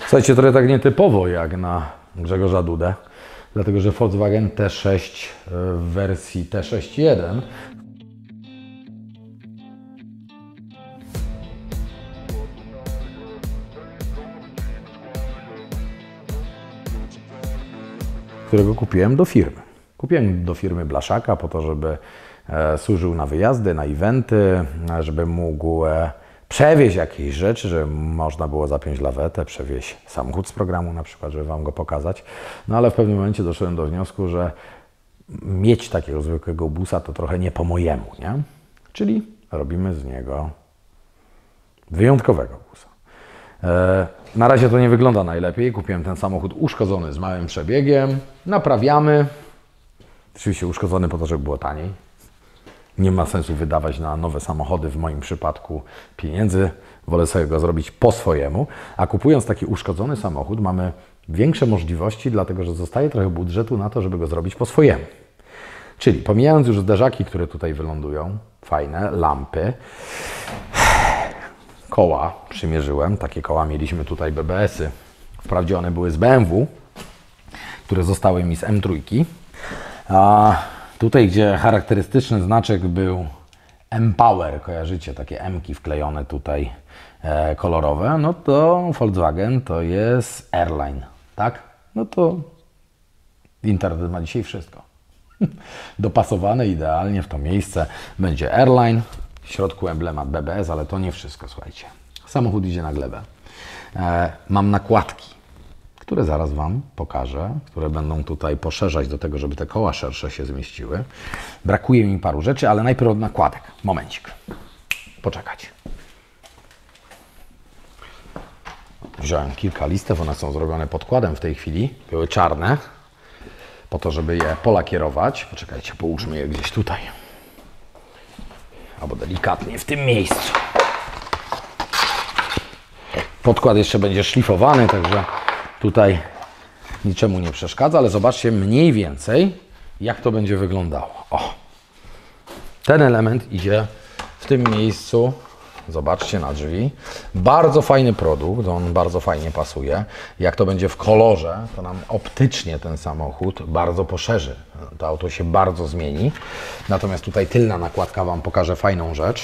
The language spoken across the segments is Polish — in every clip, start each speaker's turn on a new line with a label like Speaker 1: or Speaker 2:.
Speaker 1: Słuchajcie, trochę tak nietypowo jak na Grzegorza Dudę, dlatego że Volkswagen T6 w wersji T6.1 którego kupiłem do firmy. Kupiłem do firmy blaszaka po to, żeby służył na wyjazdy, na eventy, żeby mógł przewieźć jakieś rzeczy, żeby można było zapiąć lawetę, przewieźć samochód z programu na przykład, żeby Wam go pokazać. No ale w pewnym momencie doszedłem do wniosku, że mieć takiego zwykłego busa to trochę nie po mojemu, nie? Czyli robimy z niego wyjątkowego busa. Na razie to nie wygląda najlepiej. Kupiłem ten samochód uszkodzony z małym przebiegiem. Naprawiamy. Oczywiście uszkodzony po to, żeby było taniej. Nie ma sensu wydawać na nowe samochody w moim przypadku pieniędzy. Wolę sobie go zrobić po swojemu. A kupując taki uszkodzony samochód mamy większe możliwości, dlatego że zostaje trochę budżetu na to, żeby go zrobić po swojemu. Czyli pomijając już zderzaki, które tutaj wylądują, fajne, lampy, koła przymierzyłem. Takie koła mieliśmy tutaj BBS-y. Wprawdzie one były z BMW, które zostały mi z M3. A tutaj, gdzie charakterystyczny znaczek był M-Power, kojarzycie, takie M-ki wklejone tutaj kolorowe, no to Volkswagen to jest Airline, tak? No to internet ma dzisiaj wszystko. Dopasowane idealnie w to miejsce będzie Airline, w środku emblemat BBS, ale to nie wszystko, słuchajcie. Samochód idzie na glebę. Mam nakładki, które zaraz Wam pokażę, które będą tutaj poszerzać do tego, żeby te koła szersze się zmieściły. Brakuje mi paru rzeczy, ale najpierw od nakładek. Momencik. Poczekać. Wziąłem kilka listew, one są zrobione podkładem w tej chwili. Były czarne, po to, żeby je polakierować. Poczekajcie, połóżmy je gdzieś tutaj. Albo delikatnie w tym miejscu. Podkład jeszcze będzie szlifowany, także tutaj niczemu nie przeszkadza, ale zobaczcie mniej więcej, jak to będzie wyglądało. O, ten element idzie w tym miejscu, zobaczcie na drzwi. Bardzo fajny produkt, on bardzo fajnie pasuje. Jak to będzie w kolorze, to nam optycznie ten samochód bardzo poszerzy. To auto się bardzo zmieni. Natomiast tutaj tylna nakładka Wam pokaże fajną rzecz.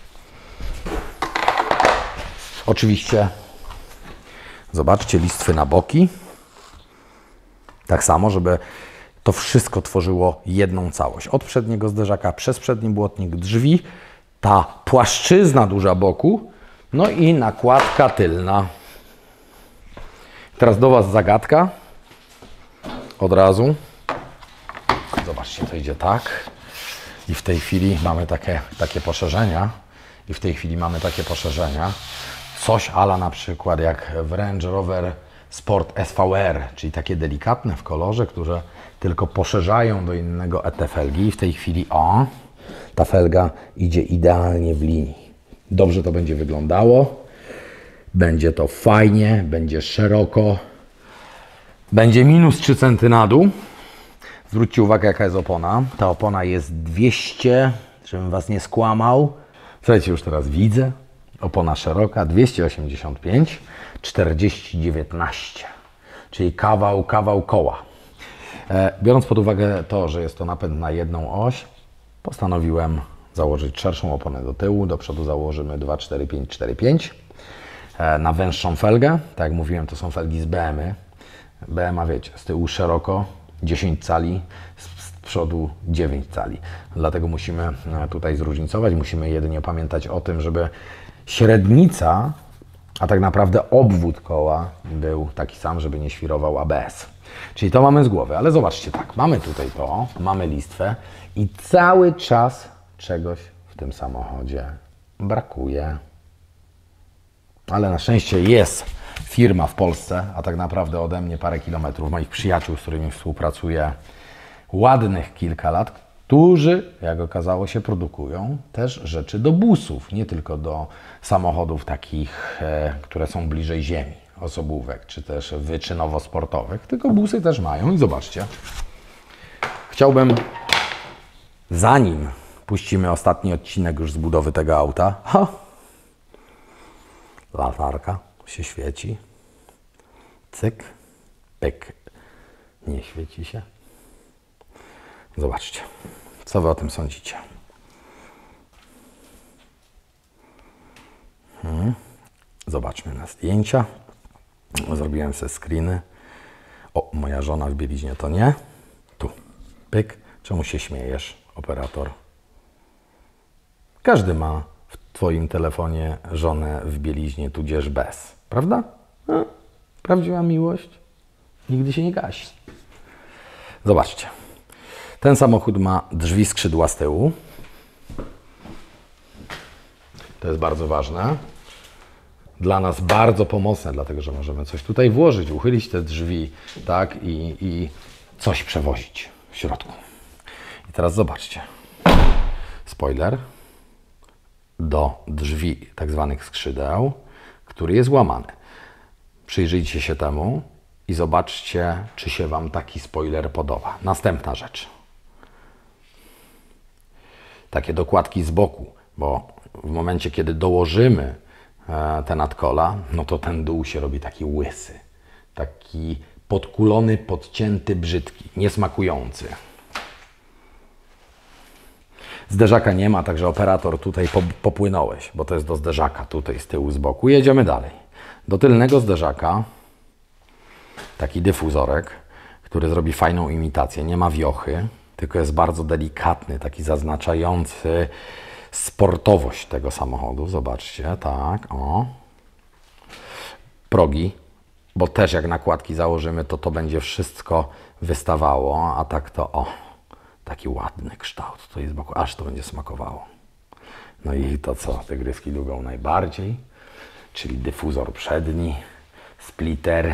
Speaker 1: Oczywiście zobaczcie listwy na boki. Tak samo, żeby to wszystko tworzyło jedną całość. Od przedniego zderzaka, przez przedni błotnik, drzwi, ta płaszczyzna duża boku, no i nakładka tylna. Teraz do Was zagadka. Od razu. Zobaczcie, to idzie tak. I w tej chwili mamy takie poszerzenia. Coś ala na przykład jak w Range Rover Sport SVR, czyli takie delikatne w kolorze, które tylko poszerzają do innego te felgi. I w tej chwili ta felga idzie idealnie w linii. Dobrze to będzie wyglądało. Będzie to fajnie, będzie szeroko. Będzie minus 3 cm na dół. Zwróćcie uwagę, jaka jest opona. Ta opona jest 200, żebym Was nie skłamał. Słuchajcie, już teraz widzę. Opona szeroka 285, 4019, czyli kawał koła. Biorąc pod uwagę to, że jest to napęd na jedną oś, postanowiłem założyć szerszą oponę do tyłu. Do przodu założymy 24545. Na węższą felgę, tak jak mówiłem, to są felgi z BMW. BMW, wiecie, z tyłu szeroko 10 cali, z przodu 9 cali. Dlatego musimy tutaj zróżnicować. Musimy jedynie pamiętać o tym, żeby średnica, a tak naprawdę obwód koła był taki sam, żeby nie świrował ABS. Czyli to mamy z głowy, ale zobaczcie tak, mamy tutaj to, mamy listwę i cały czas czegoś w tym samochodzie brakuje. Ale na szczęście jest firma w Polsce, a tak naprawdę ode mnie parę kilometrów, moich przyjaciół, z którymi współpracuję ładnych kilka lat, którzy, jak okazało się, produkują też rzeczy do busów, nie tylko do samochodów takich, które są bliżej ziemi, osobówek, czy też wyczynowo-sportowych, tylko busy też mają i zobaczcie. Chciałbym, zanim puścimy ostatni odcinek już z budowy tego auta, latarka się świeci. cyk, pyk. Nie świeci się. Zobaczcie, co wy o tym sądzicie. Zobaczmy na zdjęcia. Zrobiłem sobie screeny. O, moja żona w bieliźnie to nie. Tu, pyk. Czemu się śmiejesz, operator? Każdy ma w twoim telefonie żonę w bieliźnie, tudzież bez. Prawda? No, prawdziwa miłość nigdy się nie gasi. Zobaczcie. Ten samochód ma drzwi skrzydła z tyłu. To jest bardzo ważne. Dla nas bardzo pomocne, dlatego że możemy coś tutaj włożyć, uchylić te drzwi, tak, i coś przewozić w środku. I teraz zobaczcie. Spoiler do drzwi tak zwanych skrzydeł, który jest łamany. Przyjrzyjcie się temu i zobaczcie, czy się wam taki spoiler podoba. Następna rzecz. Takie dokładki z boku, bo w momencie, kiedy dołożymy te nadkola, no to ten dół się robi taki łysy. Taki podkulony, podcięty, brzydki, niesmakujący. Zderzaka nie ma, także operator tutaj popłynąłeś, bo to jest do zderzaka tutaj z tyłu, z boku. Jedziemy dalej. Do tylnego zderzaka taki dyfuzorek, który zrobi fajną imitację. Nie ma wiochy, tylko jest bardzo delikatny, taki zaznaczający sportowość tego samochodu. Zobaczcie, tak, o. Progi, bo też jak nakładki założymy, to będzie wszystko wystawało, a tak to, o, taki ładny kształt tutaj z boku, aż to będzie smakowało. No i to, co tygryski lubią najbardziej, czyli dyfuzor przedni, splitter.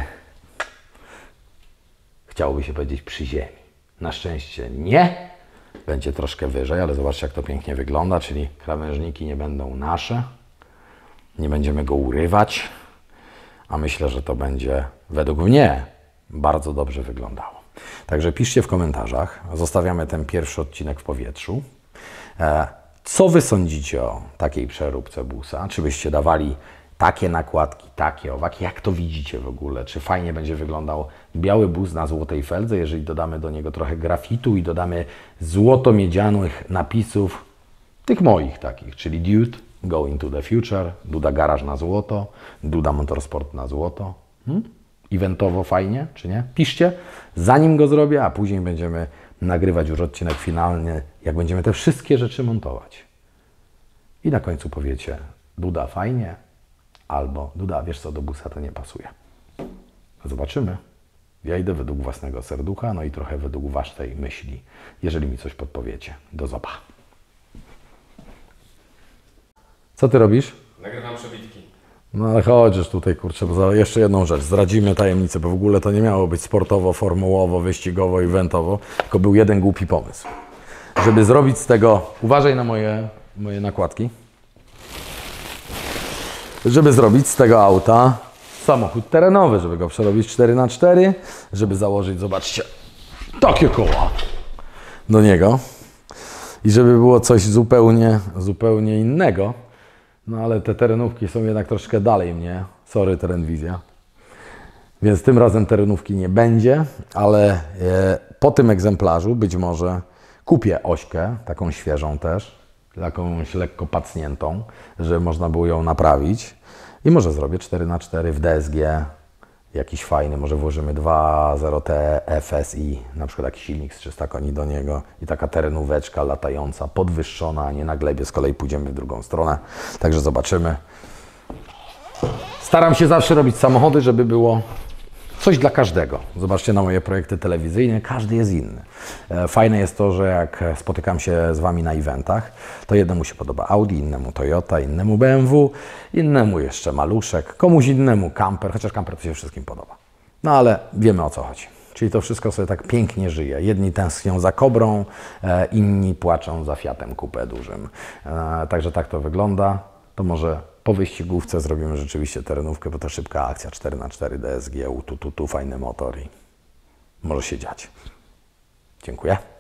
Speaker 1: Chciałoby się powiedzieć przy ziemi. Na szczęście nie. Będzie troszkę wyżej, ale zobaczcie, jak to pięknie wygląda, czyli krawężniki nie będą nasze. Nie będziemy go urywać, a myślę, że to będzie według mnie bardzo dobrze wyglądało. Także piszcie w komentarzach, zostawiamy ten pierwszy odcinek w powietrzu. Co wy sądzicie o takiej przeróbce busa? Czy byście dawali takie nakładki, takie owaki? Jak to widzicie w ogóle? Czy fajnie będzie wyglądał biały bus na złotej feldze, jeżeli dodamy do niego trochę grafitu i dodamy złoto-miedzianych napisów, tych moich takich, czyli Dude, Go into the Future, Duda Garaż na złoto, Duda Motorsport na złoto. Eventowo fajnie, czy nie? Piszcie, zanim go zrobię, a później będziemy nagrywać już odcinek finalny, jak będziemy te wszystkie rzeczy montować. I na końcu powiecie, Duda fajnie, albo Duda, wiesz co, do busa to nie pasuje. Zobaczymy. Ja idę według własnego serducha, no i trochę według waszej myśli, jeżeli mi coś podpowiecie. Do zoba. Co ty robisz?
Speaker 2: Nagrywam przebitki.
Speaker 1: No ale chodzisz tutaj, kurczę, bo jeszcze jedną rzecz. Zdradzimy tajemnicę, bo w ogóle to nie miało być sportowo, formułowo, wyścigowo, eventowo, tylko był jeden głupi pomysł. Żeby zrobić z tego, uważaj na moje nakładki, żeby zrobić z tego auta samochód terenowy, żeby go przerobić 4x4, żeby założyć, zobaczcie, takie koła do niego i żeby było coś zupełnie innego. No ale te terenówki są jednak troszkę dalej mnie. Sorry, Terenwizja. Więc tym razem terenówki nie będzie, ale po tym egzemplarzu być może kupię ośkę, taką świeżą też, jakąś lekko pacniętą, żeby można było ją naprawić. I może zrobię 4x4 w DSG, jakiś fajny, może włożymy 2.0 T FSI, na przykład jakiś silnik z 300 koni do niego i taka terenóweczka latająca, podwyższona, a nie na glebie, z kolei pójdziemy w drugą stronę. Także zobaczymy. Staram się zawsze robić samochody, żeby było coś dla każdego. Zobaczcie na moje projekty telewizyjne, każdy jest inny. Fajne jest to, że jak spotykam się z Wami na eventach, to jednemu się podoba Audi, innemu Toyota, innemu BMW, innemu jeszcze maluszek, komuś innemu camper, chociaż camper to się wszystkim podoba. No ale wiemy, o co chodzi. Czyli to wszystko sobie tak pięknie żyje. Jedni tęsknią za Kobrą, inni płaczą za Fiatem Coupé dużym. Także tak to wygląda. To może po wyścigówce zrobimy rzeczywiście terenówkę, bo to szybka akcja, 4x4 DSG, fajny motor i może się dziać. Dziękuję.